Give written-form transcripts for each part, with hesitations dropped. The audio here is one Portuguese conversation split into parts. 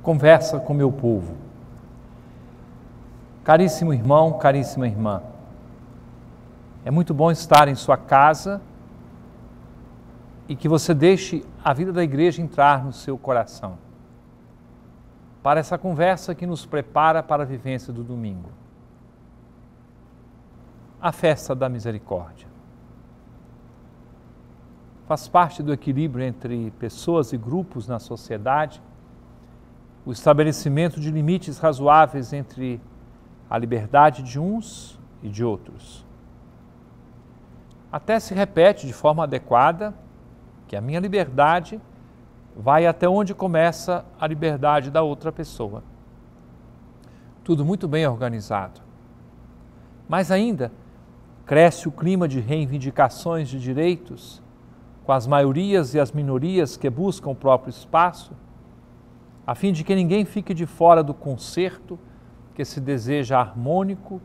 conversa com meu povo. Caríssimo irmão, caríssima irmã, é muito bom estar em sua casa e que você deixe a vida da igreja entrar no seu coração, para essa conversa que nos prepara para a vivência do domingo. A festa da misericórdia faz parte do equilíbrio entre pessoas e grupos na sociedade, o estabelecimento de limites razoáveis entre a liberdade de uns e de outros. Até se repete de forma adequada que a minha liberdade vai até onde começa a liberdade da outra pessoa. Tudo muito bem organizado. Mas ainda cresce o clima de reivindicações de direitos com as maiorias e as minorias que buscam o próprio espaço, a fim de que ninguém fique de fora do concerto que se deseja harmônico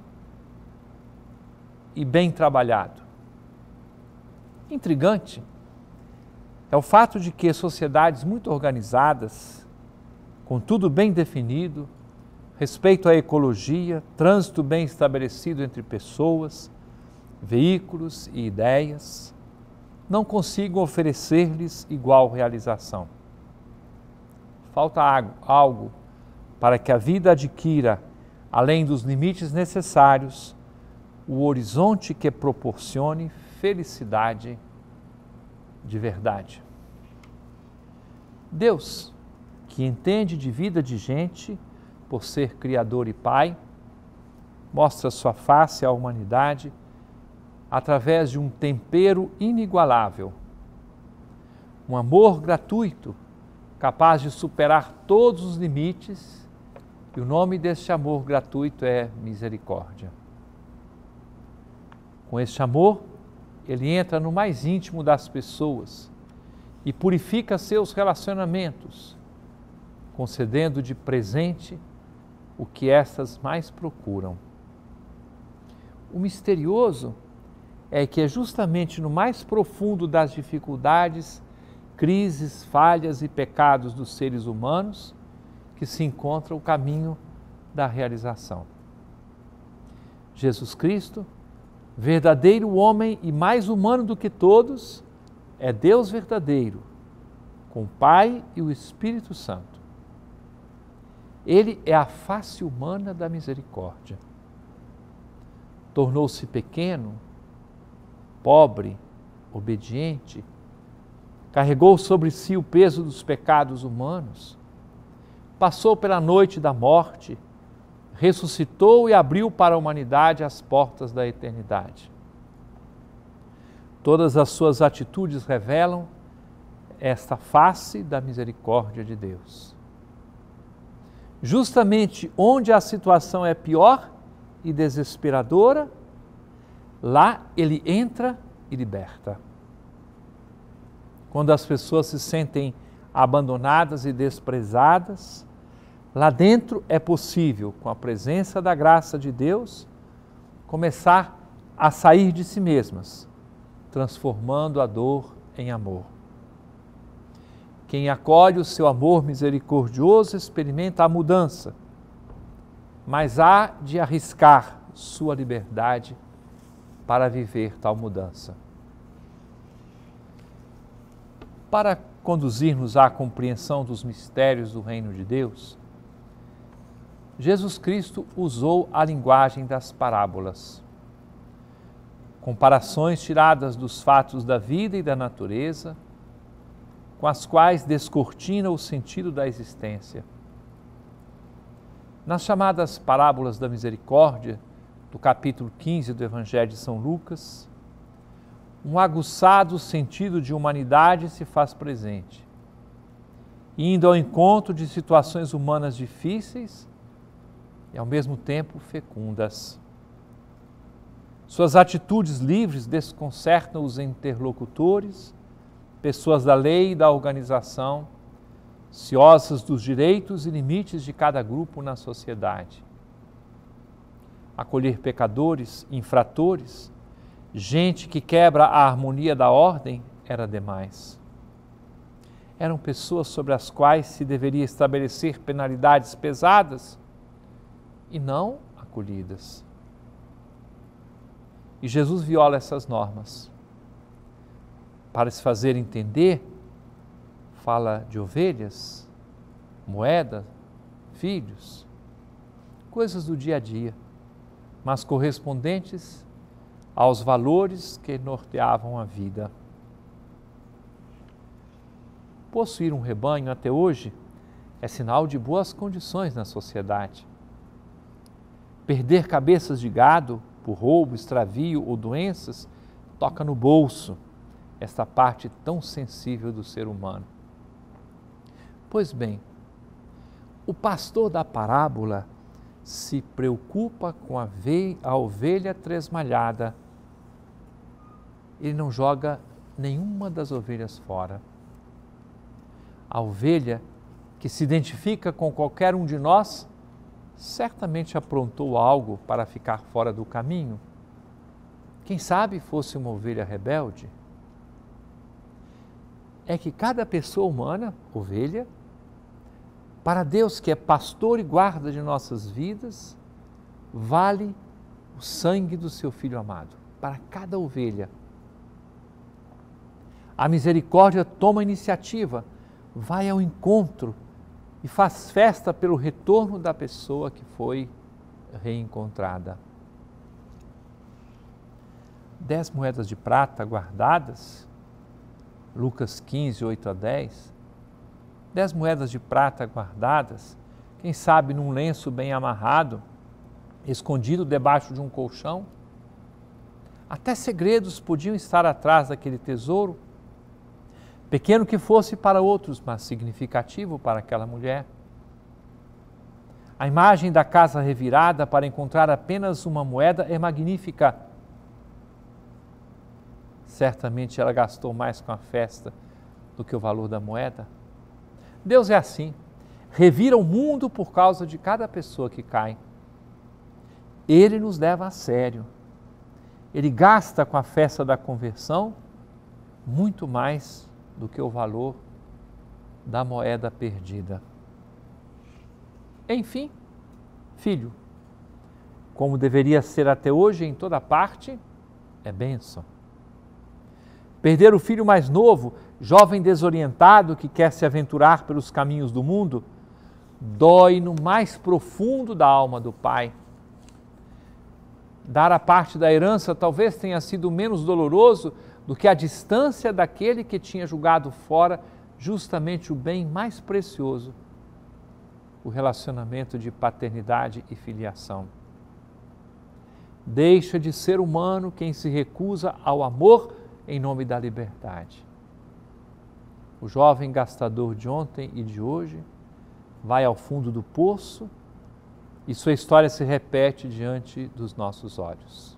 e bem trabalhado. Intrigante é o fato de que sociedades muito organizadas, com tudo bem definido, respeito à ecologia, trânsito bem estabelecido entre pessoas, veículos e ideias, não consigam oferecer-lhes igual realização. Falta algo para que a vida adquira, além dos limites necessários, o horizonte que proporcione felicidade de verdade. Deus, que entende de vida de gente por ser Criador e Pai, mostra sua face à humanidade através de um tempero inigualável, um amor gratuito, capaz de superar todos os limites, e o nome deste amor gratuito é misericórdia. Com este amor, ele entra no mais íntimo das pessoas e purifica seus relacionamentos, concedendo de presente o que estas mais procuram. O misterioso é que é justamente no mais profundo das dificuldades, crises, falhas e pecados dos seres humanos que se encontra o caminho da realização. Jesus Cristo, verdadeiro homem e mais humano do que todos, é Deus verdadeiro, com o Pai e o Espírito Santo. Ele é a face humana da misericórdia. Tornou-se pequeno, pobre, obediente, carregou sobre si o peso dos pecados humanos, passou pela noite da morte, ressuscitou e abriu para a humanidade as portas da eternidade. Todas as suas atitudes revelam esta face da misericórdia de Deus. Justamente onde a situação é pior e desesperadora, lá ele entra e liberta. Quando as pessoas se sentem abandonadas e desprezadas, lá dentro é possível, com a presença da graça de Deus, começar a sair de si mesmas, transformando a dor em amor. Quem acolhe o seu amor misericordioso experimenta a mudança, mas há de arriscar sua liberdade para viver tal mudança. Para conduzir-nos à compreensão dos mistérios do Reino de Deus, Jesus Cristo usou a linguagem das parábolas. Comparações tiradas dos fatos da vida e da natureza, com as quais descortina o sentido da existência. Nas chamadas parábolas da misericórdia, do capítulo 15 do Evangelho de São Lucas, um aguçado sentido de humanidade se faz presente, indo ao encontro de situações humanas difíceis e, ao mesmo tempo, fecundas. Suas atitudes livres desconcertam os interlocutores, pessoas da lei e da organização, ciosas dos direitos e limites de cada grupo na sociedade. Acolher pecadores, infratores, gente que quebra a harmonia da ordem, era demais. eram pessoas sobre as quais se deveria estabelecer penalidades pesadas e não acolhidas. E Jesus viola essas normas. Para se fazer entender, fala de ovelhas, moeda, filhos, coisas do dia a dia, mas correspondentes aos valores que norteavam a vida. Possuir um rebanho até hoje é sinal de boas condições na sociedade. Perder cabeças de gado por roubo, extravio ou doenças toca no bolso, esta parte tão sensível do ser humano. Pois bem, o pastor da parábola se preocupa com a ovelha tresmalhada. Ele não joga nenhuma das ovelhas fora. A ovelha que se identifica com qualquer um de nós certamente aprontou algo para ficar fora do caminho. Quem sabe fosse uma ovelha rebelde? É que cada pessoa humana, ovelha, para Deus que é pastor e guarda de nossas vidas, vale o sangue do seu Filho amado, para cada ovelha. A misericórdia toma iniciativa, vai ao encontro e faz festa pelo retorno da pessoa que foi reencontrada. 10 moedas de prata guardadas, Lucas 15, 8 a 10, 10 moedas de prata guardadas, quem sabe num lenço bem amarrado, escondido debaixo de um colchão. Até segredos podiam estar atrás daquele tesouro, pequeno que fosse para outros, mas significativo para aquela mulher. A imagem da casa revirada para encontrar apenas uma moeda é magnífica. Certamente ela gastou mais com a festa do que o valor da moeda. Deus é assim, revira o mundo por causa de cada pessoa que cai. Ele nos leva a sério. Ele gasta com a festa da conversão muito mais do que o valor da moeda perdida. Enfim, filho, como deveria ser até hoje em toda parte, é bênção. Perder o filho mais novo, jovem desorientado que quer se aventurar pelos caminhos do mundo, dói no mais profundo da alma do pai. Dar a parte da herança talvez tenha sido menos doloroso do que a distância daquele que tinha julgado fora justamente o bem mais precioso, o relacionamento de paternidade e filiação. Deixa de ser humano quem se recusa ao amor em nome da liberdade. O jovem gastador de ontem e de hoje vai ao fundo do poço e sua história se repete diante dos nossos olhos.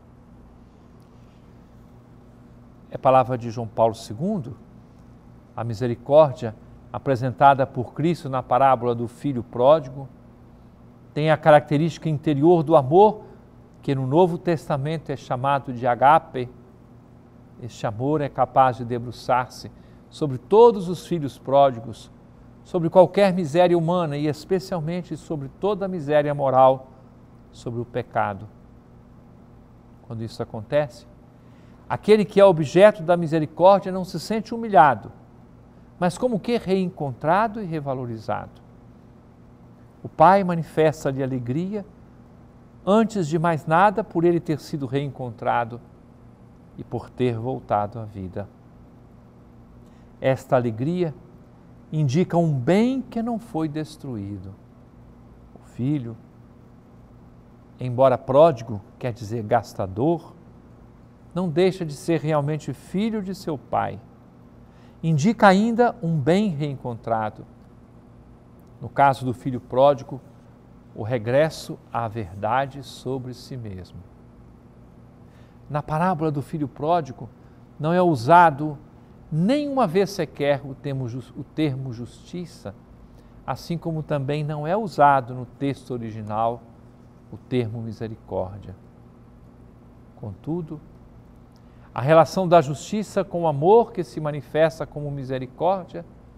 É palavra de João Paulo II, a misericórdia apresentada por Cristo na parábola do filho pródigo tem a característica interior do amor que no Novo Testamento é chamado de agape. Este amor é capaz de debruçar-se sobre todos os filhos pródigos, sobre qualquer miséria humana e especialmente sobre toda a miséria moral, sobre o pecado. Quando isso acontece, aquele que é objeto da misericórdia não se sente humilhado, mas como que reencontrado e revalorizado. O Pai manifesta-lhe alegria, antes de mais nada, por ele ter sido reencontrado e por ter voltado à vida. Esta alegria indica um bem que não foi destruído. O filho, embora pródigo, quer dizer gastador, não deixa de ser realmente filho de seu pai. Indica ainda um bem reencontrado. No caso do filho pródigo, o regresso à verdade sobre si mesmo. Na parábola do filho pródigo, não é usado nenhuma vez sequer o termo justiça, assim como também não é usado no texto original o termo misericórdia. Contudo, a relação da justiça com o amor que se manifesta como misericórdia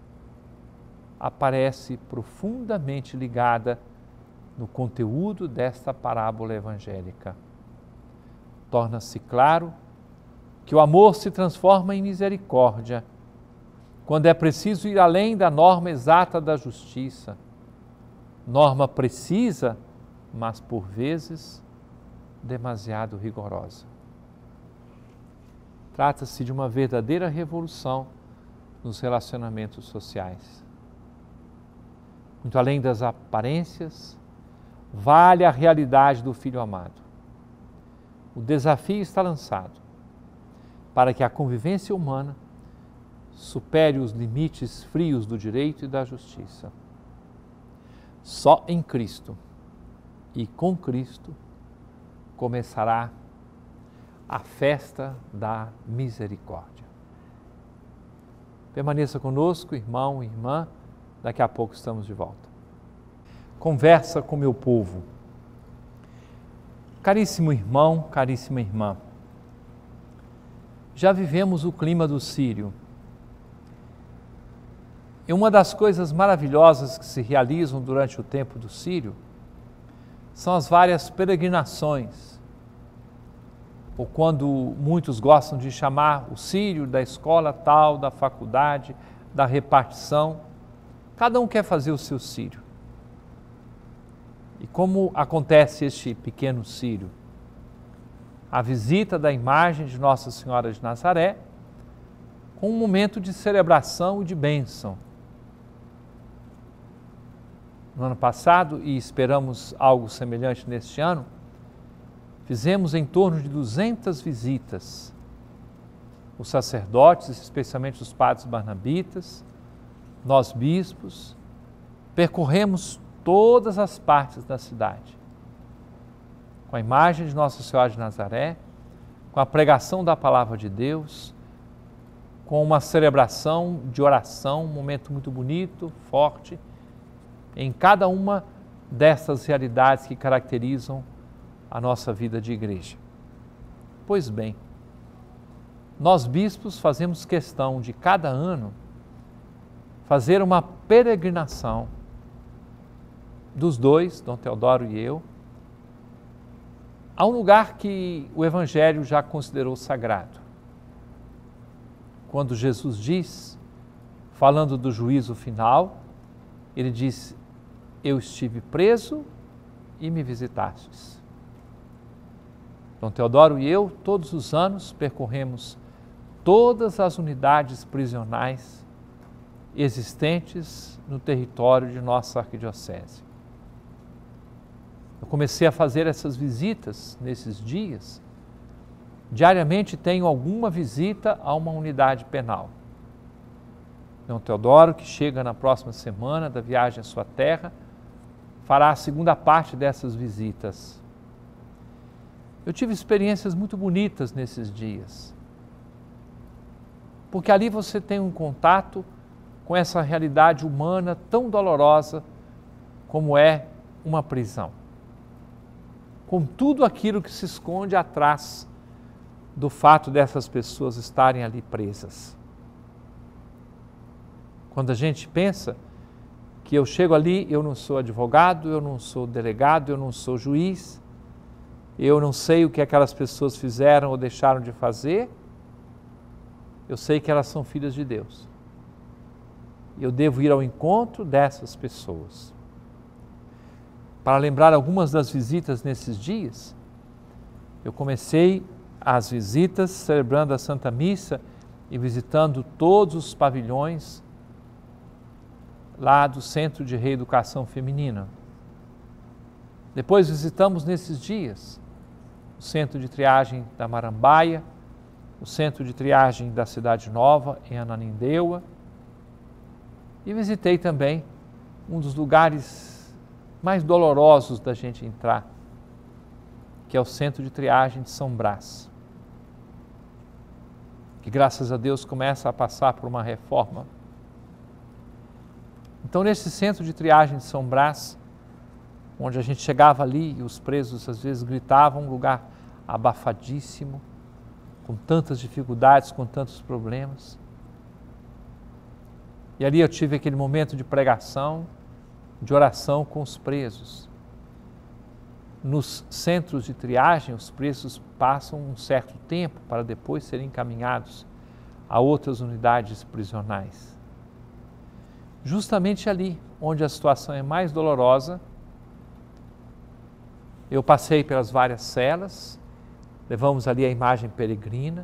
aparece profundamente ligada no conteúdo desta parábola evangélica. Torna-se claro que o amor se transforma em misericórdia quando é preciso ir além da norma exata da justiça, norma precisa, mas por vezes demasiado rigorosa. Trata-se de uma verdadeira revolução nos relacionamentos sociais. Muito além das aparências, vale a realidade do Filho amado. O desafio está lançado para que a convivência humana supere os limites frios do direito e da justiça. Só em Cristo e com Cristo começará a festa da misericórdia. Permaneça conosco, irmão e irmã, daqui a pouco estamos de volta. Conversa com meu povo. Caríssimo irmão, caríssima irmã, já vivemos o clima do Círio. E uma das coisas maravilhosas que se realizam durante o tempo do Círio são as várias peregrinações, ou quando muitos gostam de chamar o Círio da escola tal, da faculdade, da repartição, cada um quer fazer o seu Círio. E como acontece este pequeno Círio? A visita da imagem de Nossa Senhora de Nazaré, com um momento de celebração e de bênção. No ano passado, e esperamos algo semelhante neste ano, fizemos em torno de 200 visitas. Os sacerdotes, especialmente os padres barnabitas, nós bispos, percorremos todas as partes da cidade, com a imagem de Nossa Senhora de Nazaré, com a pregação da Palavra de Deus, com uma celebração de oração, um momento muito bonito, forte, em cada uma dessas realidades que caracterizam a nossa vida de igreja. Pois bem, nós bispos fazemos questão de cada ano fazer uma peregrinação dos dois, Dom Teodoro e eu, a um lugar que o Evangelho já considerou sagrado. Quando Jesus diz, falando do juízo final, ele diz: eu estive preso e me visitastes. Dom Teodoro e eu, todos os anos, percorremos todas as unidades prisionais existentes no território de nossa arquidiocese. Eu comecei a fazer essas visitas nesses dias. Diariamente tenho alguma visita a uma unidade penal. Dom Teodoro, que chega na próxima semana da viagem à sua terra, fará a segunda parte dessas visitas. Eu tive experiências muito bonitas nesses dias, porque ali você tem um contato com essa realidade humana tão dolorosa como é uma prisão, com tudo aquilo que se esconde atrás do fato dessas pessoas estarem ali presas. Quando a gente pensa que eu chego ali, eu não sou advogado, eu não sou delegado, eu não sou juiz, eu não sei o que aquelas pessoas fizeram ou deixaram de fazer, eu sei que elas são filhas de Deus. Eu devo ir ao encontro dessas pessoas. Para lembrar algumas das visitas nesses dias, eu comecei as visitas celebrando a Santa Missa e visitando todos os pavilhões lá do Centro de Reeducação Feminina. Depois visitamos nesses dias o Centro de Triagem da Marambaia, o Centro de Triagem da Cidade Nova, em Ananindeua, e visitei também um dos lugares mais dolorosos da gente entrar, que é o Centro de Triagem de São Brás, que graças a Deus começa a passar por uma reforma. Então, nesse Centro de Triagem de São Brás, onde a gente chegava ali e os presos às vezes gritavam, um lugar abafadíssimo, com tantas dificuldades, com tantos problemas. E ali eu tive aquele momento de pregação, de oração com os presos. Nos centros de triagem, os presos passam um certo tempo para depois serem encaminhados a outras unidades prisionais. Justamente ali, onde a situação é mais dolorosa, eu passei pelas várias celas, levamos ali a imagem peregrina,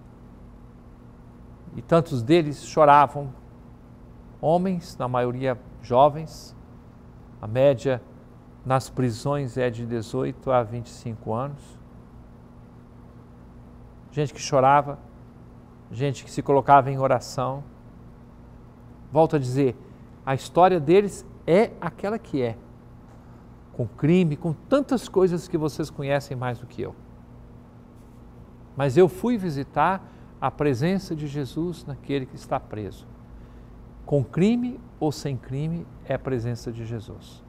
e tantos deles choravam, homens, na maioria jovens, a média nas prisões é de 18 a 25 anos. Gente que chorava, gente que se colocava em oração. Volto a dizer, a história deles é aquela que é, com crime, com tantas coisas que vocês conhecem mais do que eu. Mas eu fui visitar a presença de Jesus naquele que está preso. Com crime ou sem crime, é a presença de Jesus.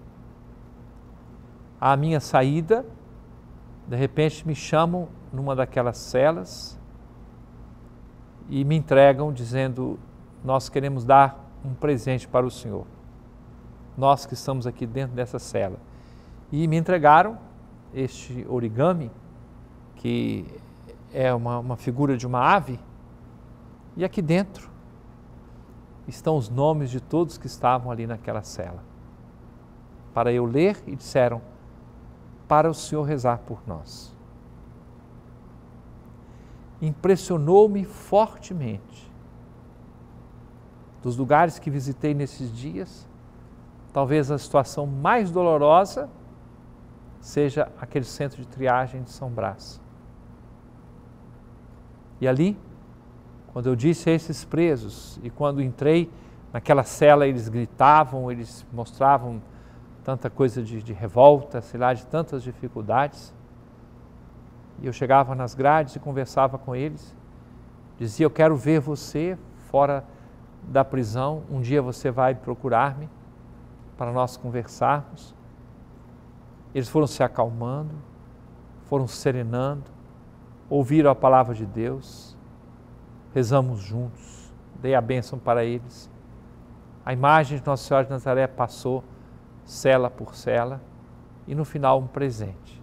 À minha saída, de repente me chamam numa daquelas celas e me entregam dizendo: nós queremos dar um presente para o Senhor, nós que estamos aqui dentro dessa cela. E me entregaram este origami, que é uma figura de uma ave, e aqui dentro estão os nomes de todos que estavam ali naquela cela, para eu ler, e disseram: para o Senhor rezar por nós. Impressionou-me fortemente. Dos lugares que visitei nesses dias, talvez a situação mais dolorosa seja aquele centro de triagem de São Brás. E ali, quando eu disse a esses presos, e quando entrei naquela cela, eles gritavam, eles mostravam tanta coisa de revolta, sei lá, de tantas dificuldades. E eu chegava nas grades e conversava com eles, dizia: eu quero ver você fora da prisão, um dia você vai procurar-me para nós conversarmos. Eles foram se acalmando, foram serenando, ouviram a palavra de Deus, rezamos juntos, dei a bênção para eles. A imagem de Nossa Senhora de Nazaré passou cela por cela, e no final um presente.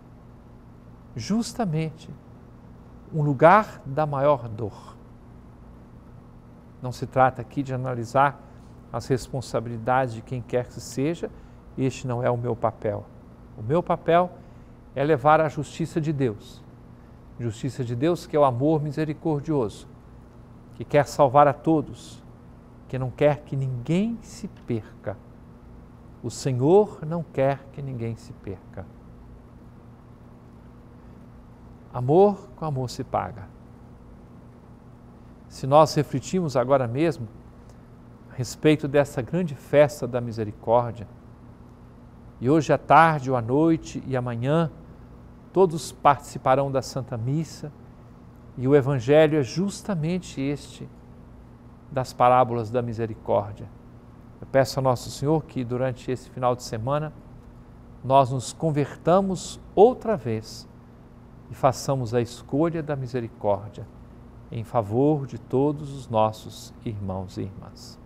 Justamente um lugar da maior dor. Não se trata aqui de analisar as responsabilidades de quem quer que seja, este não é o meu papel. O meu papel é levar a justiça de Deus. Justiça de Deus que é o amor misericordioso, que quer salvar a todos, que não quer que ninguém se perca. O Senhor não quer que ninguém se perca. Amor com amor se paga. Se nós refletimos agora mesmo a respeito dessa grande festa da misericórdia, e hoje à tarde ou à noite e amanhã, todos participarão da Santa Missa, e o Evangelho é justamente este das parábolas da misericórdia. Eu peço a Nosso Senhor que durante esse final de semana nós nos convertamos outra vez e façamos a escolha da misericórdia em favor de todos os nossos irmãos e irmãs.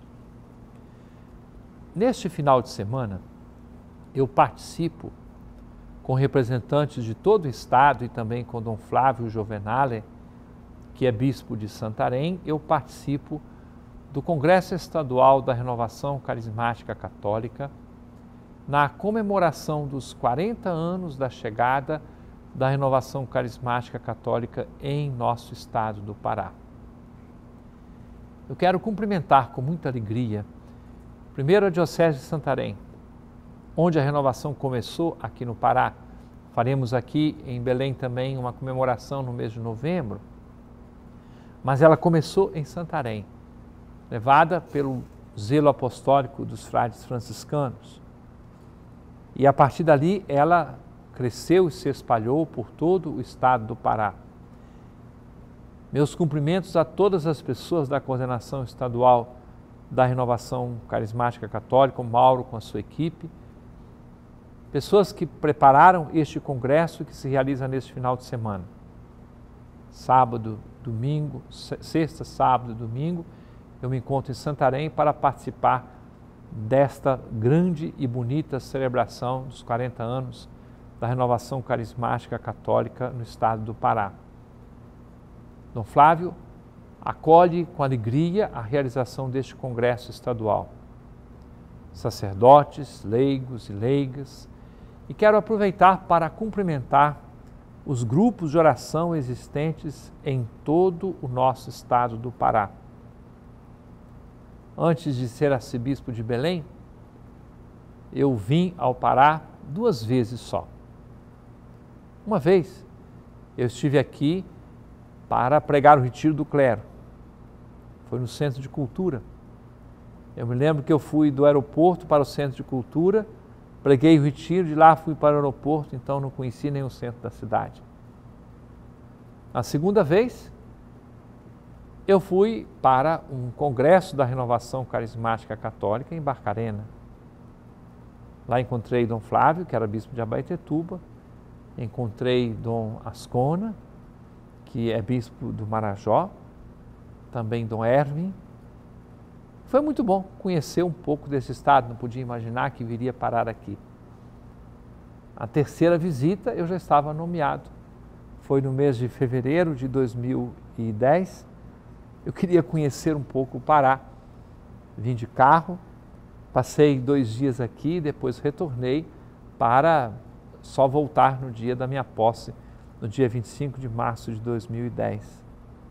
Neste final de semana, eu participo com representantes de todo o Estado e também com Dom Flávio Giovenale, que é bispo de Santarém. Eu participo do Congresso Estadual da Renovação Carismática Católica, na comemoração dos 40 anos da chegada da Renovação Carismática Católica em nosso estado do Pará. Eu quero cumprimentar com muita alegria, primeiro a Diocese de Santarém, onde a renovação começou aqui no Pará. Faremos aqui em Belém também uma comemoração no mês de novembro, mas ela começou em Santarém, levada pelo zelo apostólico dos frades franciscanos. E a partir dali ela cresceu e se espalhou por todo o estado do Pará. Meus cumprimentos a todas as pessoas da coordenação estadual da Renovação Carismática Católica, o Mauro com a sua equipe, pessoas que prepararam este congresso que se realiza neste final de semana. Sábado, domingo, sexta, sábado, domingo, eu me encontro em Santarém para participar desta grande e bonita celebração dos 40 anos da Renovação Carismática Católica no estado do Pará. Dom Flávio acolhe com alegria a realização deste congresso estadual. Sacerdotes, leigos e leigas, e quero aproveitar para cumprimentar os grupos de oração existentes em todo o nosso estado do Pará. Antes de ser arcebispo de Belém, eu vim ao Pará 2 vezes só. Uma vez, eu estive aqui para pregar o retiro do clero. Foi no Centro de Cultura. Eu me lembro que eu fui do aeroporto para o Centro de Cultura, preguei o retiro, de lá fui para o aeroporto, então não conheci nem o centro da cidade. A segunda vez, eu fui para um congresso da Renovação Carismática Católica em Barcarena. Lá encontrei Dom Flávio, que era bispo de Abaetetuba, encontrei Dom Ascona, que é bispo do Marajó, também Dom Erwin. Foi muito bom conhecer um pouco desse estado, não podia imaginar que viria parar aqui. A terceira visita eu já estava nomeado. Foi no mês de fevereiro de 2010. Eu queria conhecer um pouco o Pará. Vim de carro, passei 2 dias aqui, depois retornei para só voltar no dia da minha posse, no dia 25 de março de 2010.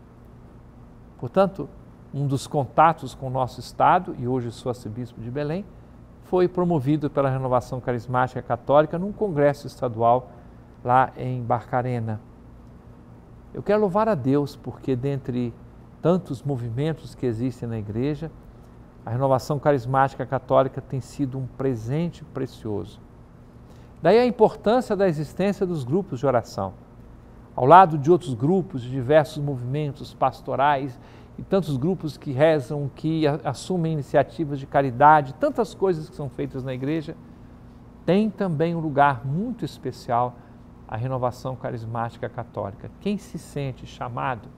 Portanto, um dos contatos com o nosso estado, e hoje sou arcebispo de Belém, foi promovido pela Renovação Carismática Católica num congresso estadual lá em Barcarena. Eu quero louvar a Deus porque dentre tantos movimentos que existem na igreja, a Renovação Carismática Católica tem sido um presente precioso. Daí a importância da existência dos grupos de oração. Ao lado de outros grupos, de diversos movimentos pastorais e tantos grupos que rezam, que assumem iniciativas de caridade, tantas coisas que são feitas na igreja, tem também um lugar muito especial a Renovação Carismática Católica. Quem se sente chamado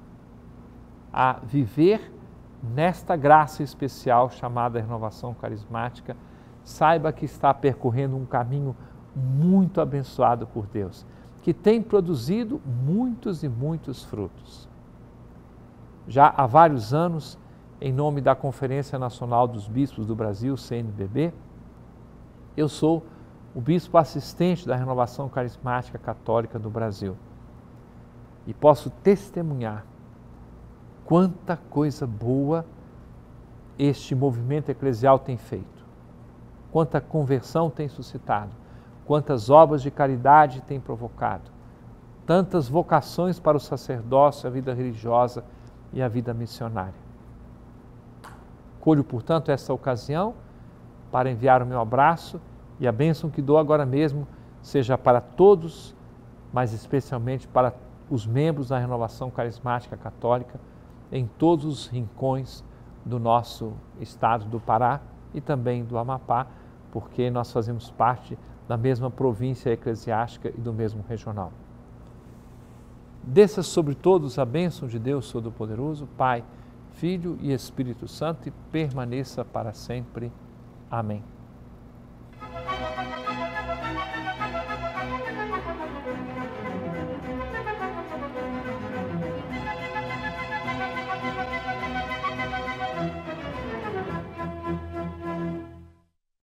a viver nesta graça especial chamada Renovação Carismática, saiba que está percorrendo um caminho muito abençoado por Deus, que tem produzido muitos e muitos frutos. Já há vários anos, em nome da Conferência Nacional dos Bispos do Brasil, CNBB, eu sou o bispo assistente da Renovação Carismática Católica do Brasil. E posso testemunhar quanta coisa boa este movimento eclesial tem feito, quanta conversão tem suscitado, quantas obras de caridade tem provocado, tantas vocações para o sacerdócio, a vida religiosa e a vida missionária. Colho, portanto, esta ocasião para enviar o meu abraço e a bênção que dou agora mesmo seja para todos, mas especialmente para os membros da Renovação Carismática Católica em todos os rincões do nosso estado do Pará e também do Amapá, porque nós fazemos parte da mesma província eclesiástica e do mesmo regional. Desça sobre todos a bênção de Deus Todo-Poderoso, Pai, Filho e Espírito Santo, e permaneça para sempre. Amém.